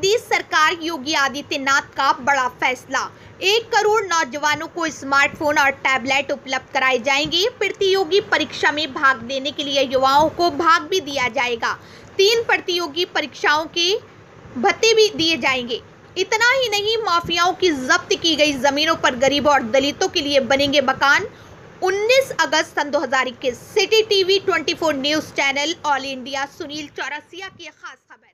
नीतीश सरकार योगी आदित्यनाथ का बड़ा फैसला। 1 करोड़ नौजवानों को स्मार्टफोन और टैबलेट उपलब्ध कराए जाएंगे। प्रतियोगी परीक्षा में भाग लेने के लिए युवाओं को भाग भी दिया जाएगा। 3 प्रतियोगी परीक्षाओं के भत्ते भी दिए जाएंगे। इतना ही नहीं, माफियाओं की जब्त की गई जमीनों पर गरीबों और दलितों के लिए बनेंगे मकान। 19 अगस्त सन 2021 city TV 24 news channel all India Sunil Chaurasia की खास खबर।